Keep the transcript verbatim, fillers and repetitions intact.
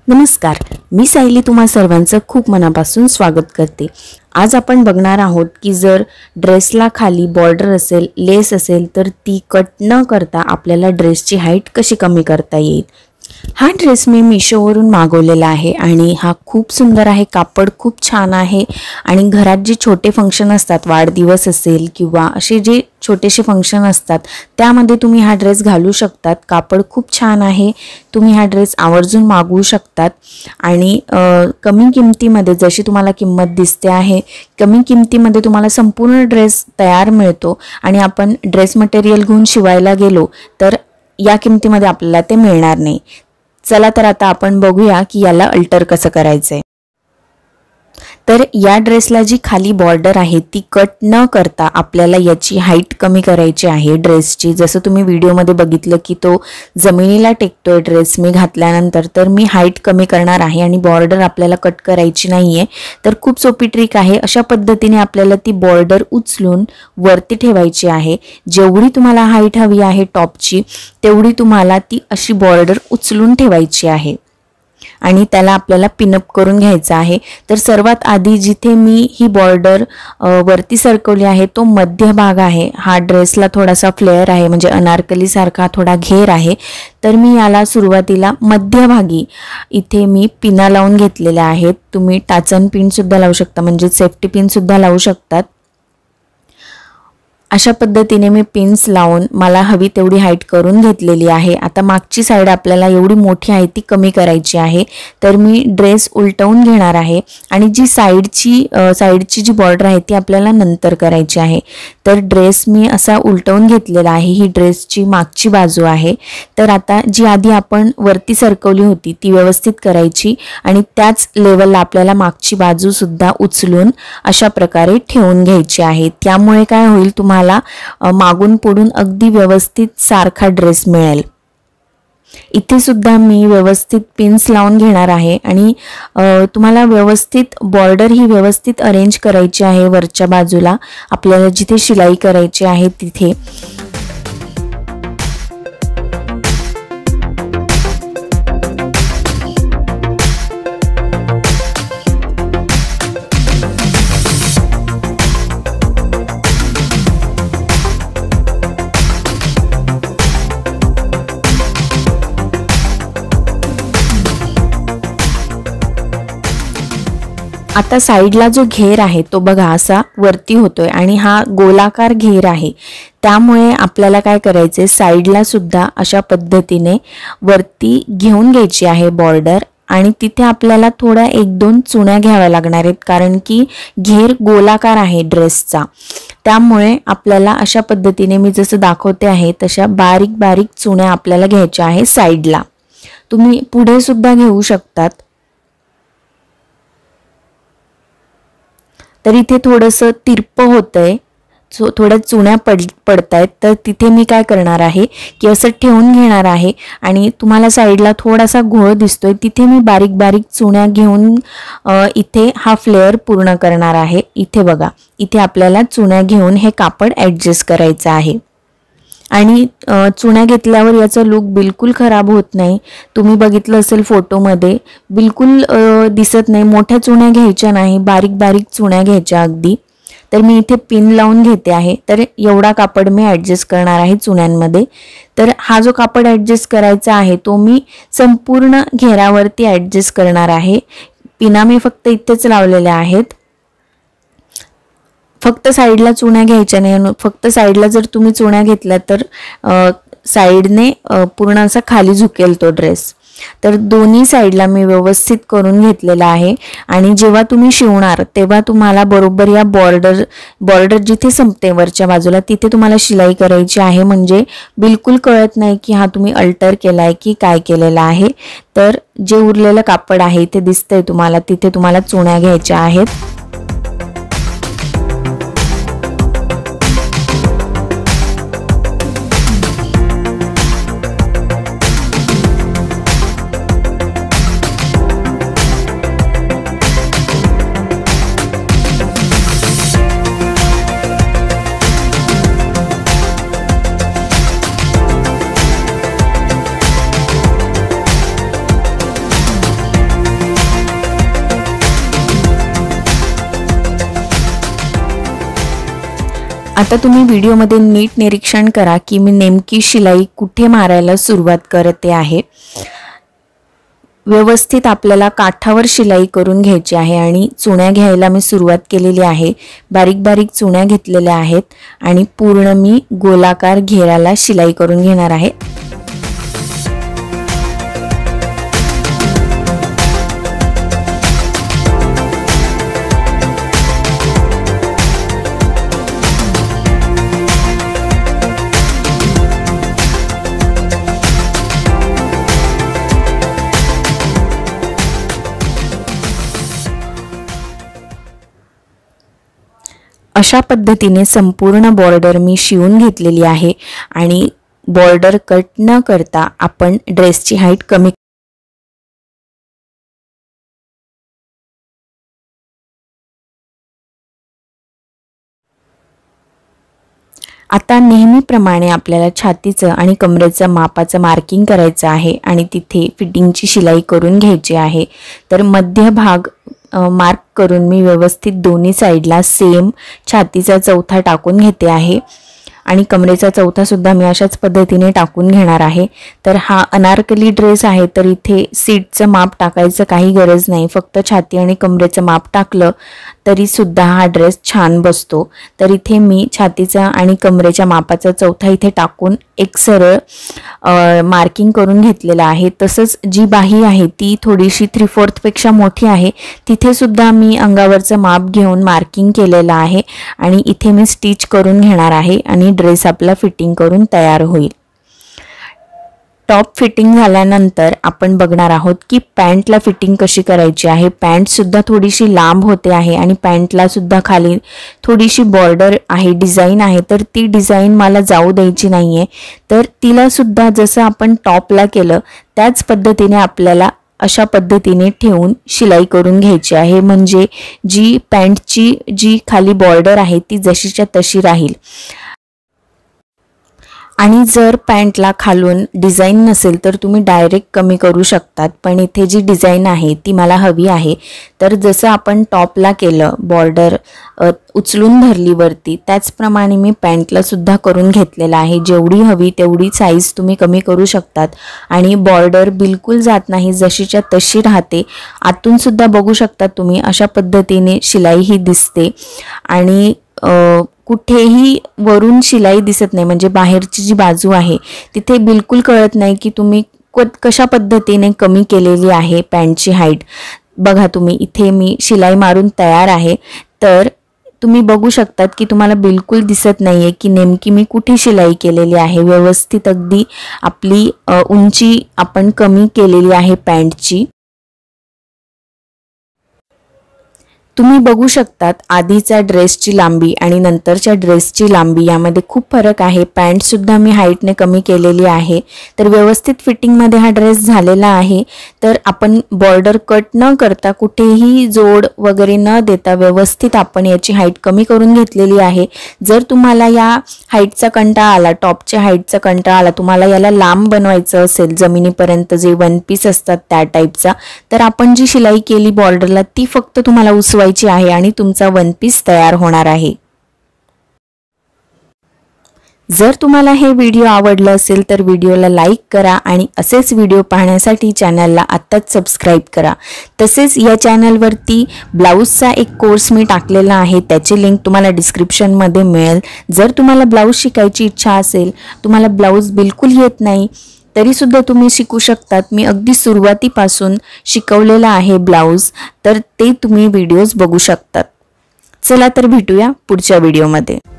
नमस्कार, मी सायली तुम्हा सर्वांचं खूप मनापासून स्वागत करते। आज आपण बघणार आहोत की जर ड्रेसला खाली बॉर्डर असेल, लेस असेल तर ती कट न करता आपल्याला ड्रेसची हाईट कशी कमी करता येईल। हा ड्रेस मी मीशोवरून मागवलेला आहे आणि हा खूप सुंदर आहे, कापड खूप छान आहे आणि घरात जे छोटे फंक्शन असतात, वाढदिवस असेल किंवा असे जे छोटेसे फंक्शन असतात त्यामध्ये तुम्ही हा ड्रेस घालू शकतात। कापड खूप छान आहे, तुम्ही हा ड्रेस आवर्जून मागवू शकतात आणि कमी किमतीमध्ये जशी तुम्हाला किंमत दिसते आहे, कमी किमतीमध्ये तुम्हाला संपूर्ण ड्रेस तयार मिळतो आणि आपण ड्रेस मटेरियल घेऊन शिवायला गेलो तर या किमतीमध्ये आपल्याला ते मिळणार नाही। चला तर आता आपण बघूया की याला अल्टर कसं करायचंय। तर या ड्रेसला जी खाली बॉर्डर आहे ती कट न करता आपल्याला याची हाईट कमी करायची आहे ड्रेसची। जसं तुम्ही व्हिडिओमध्ये बघितलं की तो जमिनीला टेकतोय ड्रेस मी घातल्यानंतर, तर मी हाईट कमी करणार आहे आणि बॉर्डर आपल्याला कट करायची नाहीये। तर खूप सोपी ट्रिक आहे, अशा पद्धतीने आपल्याला ती बॉर्डर उचलून वरती ठेवायची आहे। जेवढी तुम्हाला हाईट हवी आहे टॉपची तेवढी तुम्हाला ती अशी बॉर्डर उचलून ठेवायची आहे आणि त्याला आपल्याला पिनअप करून घ्यायचा आहे। तर सर्वात आधी जिथे मी ही बॉर्डर वरती सरकवली आहे तो मध्य भाग आहे। हा ड्रेसला थोडासा फ्लेअर आहे, म्हणजे अनारकली सारखा थोडा घेर आहे। तर मी याला सुरुवातीला मध्यभागी इथे मी पिना लावून घेतलेल्या आहेत। तुम्ही टाचन पिन सुद्धा लावू शकता, म्हणजे सेफ्टी पिन सुद्धा लावू शकतात। अशा पद्धतीने मी पिन्स लावून मला हवी तेवढी हाईट करून घेतलेली आहे। आता मागची साइड आपल्याला एवढी मोठी आहे ती कमी करायची आहे, तर मी ड्रेस उलटवून घेणार आहे आणि जी साइडची साइडची जी बॉर्डर आहे ती आपल्याला नंतर करायची आहे। तर ड्रेस मी असा उलटवून घेतलेला आहे, ही ड्रेसची मागची बाजू आहे। तर आता जी आधी आपण वरती सरकवली होती ती व्यवस्थित करायची आणि त्याच लेवलला आपल्याला मागची बाजू सुद्धा उचलून अशा प्रकारे ठेवून घ्यायची आहे। त्यामुळे काय होईल, तुम्हाला मागून पुढून अगदी व्यवस्थित सारखा ड्रेस मिळेल। इथे सुद्धा मी व्यवस्थित पिन्स लावून घेणार आहे आणि तुम्हाला व्यवस्थित बॉर्डर ही व्यवस्थित अरेंज करायची आहे। वरच्या बाजूला आपल्याला जिथे शिलाई करायची आहे तिथे आता साइडला जो घेर आहे तो बघा असा वरती होतोय आणि हा गोलाकार घेर आहे। त्यामुळे आपल्याला काय करायचे, साइडला सुद्धा अशा पद्धतीने वरती घेऊन घ्यायची आहे बॉर्डर आणि तिथे आपल्याला थोड्या एक दोन चुण्या घ्याव्या लागणार आहेत, कारण की घेर गोलाकार आहे ड्रेसचा। त्यामुळे आपल्याला अशा पद्धतीने मी जसं दाखवते आहे तशा बारीक बारीक चुण्या आपल्याला घ्यायच्या आहे साइडला। तुम्ही पुढे सुद्धा घेऊ शकतात। तर इथे थोडंसं तिरप होतंय, सो थोड्या चुण्या पड पडतायत तर तिथे मी काय करणार आहे की असं ठेवून घेणार आहे आणि तुम्हाला साईडला थोडासा घोळ दिसतोय तिथे मी बारीक बारीक चुण्या घेऊन इथे हा फ्लेअर पूर्ण करणार आहे। इथे बघा, इथे आपल्याला चुण्या घेऊन हे कापड ॲडजस्ट करायचं आहे आणि चुण्या घेतल्यावर याचा लुक बिलकुल खराब होत नाही। तुम्ही बघितलं असेल फोटोमध्ये बिलकुल दिसत नाही। मोठ्या चुण्या घ्यायच्या नाही, बारीक बारीक चुण्या घ्यायच्या अगदी। तर मी इथे पिन लावून घेते आहे, तर एवढा कापड मी ॲडजस्ट करणार आहे चुण्यांमध्ये। तर हा जो कापड ॲडजस्ट करायचा आहे तो मी संपूर्ण घेरावरती ॲडजस्ट करणार आहे। पिना मी फक्त इथेच लावलेल्या आहेत, फक्त साइडला चुण्या घ्यायच्या नाही। फक्त साइडला जर तुम्ही चुण्या घेतल्या तर साइडने पूर्ण असा खाली झुकेल तो ड्रेस। तर दोन्ही साइडला मी व्यवस्थित करून घेतलेला आहे आणि जेव्हा तुम्ही शिवणार तेव्हा तुम्हाला बरोबर या बॉर्डर बॉर्डर जिथे संपते वरच्या बाजूला तिथे तुम्हाला शिलाई करायची आहे, म्हणजे बिलकुल कळत नाही की हा तुम्ही अल्टर केलाय की काय केलेला आहे। तर जे उरलेलं कापड आहे इथे दिसतंय तुम्हाला, तिथे तुम्हाला चुण्या घ्यायच्या आहेत। आता तुम्ही व्हिडिओमध्ये नीट निरीक्षण करा की मी नेमकी शिलाई कुठे मारायला सुरुवात करते आहे। व्यवस्थित आपल्याला काठावर शिलाई करून घ्यायची आहे आणि चुण्या घ्यायला मी सुरुवात केलेली आहे। बारीक बारीक चुण्या घेतलेल्या आहेत आणि पूर्ण मी गोलाकार घेराला शिलाई करून घेणार आहे। अशा पद्धतीने संपूर्ण बॉर्डर मी शिवून घेतलेली आहे आणि बॉर्डर कट न करता आपण ड्रेसची हाईट कमी आता नेहमीप्रमाणे आपल्याला छातीचं आणि कमरेचं मापाचं मार्किंग करायचं आहे आणि तिथे फिटिंगची शिलाई करून घ्यायची आहे। तर मध्य भाग मार्क करून मी व्यवस्थित दोन्ही साइडला सेम छातीचा चौथा टाकून घेते आहे आणि कमरेचा चौथा सुद्धा मी अशाच पद्धतीने टाकून घेणार आहे। तर हा अनारकली ड्रेस आहे तर इथे सीटचं माप टाकायचं काही गरज नाही, फक्त छाती आणि कमरेचं माप टाकलं तरी सुद्धा हा ड्रेस छान बसतो। तर इथे मी छातीचा आणि कमरेच्या मापाचा चौथा इथे टाकून एक सरळ मार्किंग करून घेतलेला आहे। तसंच जी बाही आहे ती थोडीशी थ्री फोर्थ पेक्षा मोठी आहे, तिथे सुद्धा मी अंगावरचं माप घेऊन मार्किंग केलेलं आहे आणि इथे मी स्टिच करून घेणार आहे आणि ड्रेस आपला फिटिंग करून तयार होईल। टॉप फिटिंग झाल्यानंतर आपण बघणार आहोत की पॅन्टला फिटिंग कशी करायची आहे। पॅन्ट सुद्धा थोडीशी लांब होते आहे आणि पॅन्टला सुद्धा खाली थोडीशी बॉर्डर आहे, डिझाईन आहे, तर ती डिझाईन मला जाऊ द्यायची नाहीये। तर तिला सुद्धा जसं आपण टॉपला केलं त्याच पद्धतीने आपल्याला अशा पद्धतीने ठेवून शिलाई करून घ्यायची आहे, म्हणजे जी पॅन्टची जी खाली बॉर्डर आहे ती जशीच्या तशी राहील। आणि जर पॅन्टला खालून डिझाईन नसेल तर तुम्ही डायरेक्ट कमी करू शकतात, पण इथे जी डिझाईन आहे ती मला हवी आहे। तर जसं आपण टॉपला केलं बॉर्डर उचलून धरली वरती, त्याचप्रमाणे मी पॅन्टला सुद्धा करून घेतलेला आहे। जेवढी हवी तेवढी साईज तुम्ही कमी करू शकतात आणि बॉर्डर बिलकुल जात नाही, जशीच्या तशी राहते। आतून सुद्धा बघू शकता तुम्ही अशा पद्धतीने शिलाई ही दिसते आणि कुठेही वरून शिलाई दिसत नाही, म्हणजे बाहेरची जी बाजू आहे तिथे बिलकुल कळत नाही की तुम्ही कशा पद्धतीने कमी केलेली आहे पॅन्टची हाईट। बघा तुम्ही इथे मी शिलाई मारून तयार आहे, तर तुम्ही बघू शकतात की तुम्हाला बिलकुल दिसत नाहीये की नेमकी मी कुठे शिलाई केलेली आहे। व्यवस्थित अगदी आपली उंची आपण कमी केलेली आहे पॅन्टची। तुम्ही बघू शकतात आधीचा ड्रेसची लांबी आणि नंतरच्या ड्रेसची लांबी यामध्ये खूप फरक आहे। पॅन्ट सुद्धा मी हाईटने कमी केलेली आहे, तर व्यवस्थित फिटिंगमध्ये हा ड्रेस झालेला आहे। तर आपण बॉर्डर कट न करता कुठेही जोड वगैरे न देता व्यवस्थित आपण याची हाईट कमी करून घेतलेली आहे। जर तुम्हाला या हाईटचा कंटाळा आला, टॉपच्या हाईटचा कंटाळा आला, तुम्हाला याला लांब बनवायचं असेल जमिनीपर्यंत जे वन पीस असतात त्या टाईपचा, तर आपण जी शिलाई केली बॉर्डरला ती फक्त तुम्हाला उसवायची आहे आणि तुमचा वन पीस तयार होणार आहे। जर तुम्हाला हे व्हिडिओ आवडला असेल तर व्हिडिओला लाईक करा आणि असेच व्हिडिओ पाहण्यासाठी चॅनलला आत्ताच सबस्क्राइब करा। तसेच या चॅनलवरती ब्लाऊजचा एक कोर्स मी टाकलेला आहे, त्याची लिंक तुम्हाला डिस्क्रिप्शनमध्ये मिळेल। जर तुम्हाला ब्लाऊज शिकायची इच्छा असेल, तुम्हाला ब्लाऊज बिलकुल येत नाही तरी सुद्धा तुम्ही शिकू शकतात। मी अगदी सुरुवातीपासून शिकवलेला आहे ब्लाऊज, तर ते तुम्ही व्हिडिओज बघू शकतात। चला तर भेटूया पुढच्या व्हिडिओमध्ये।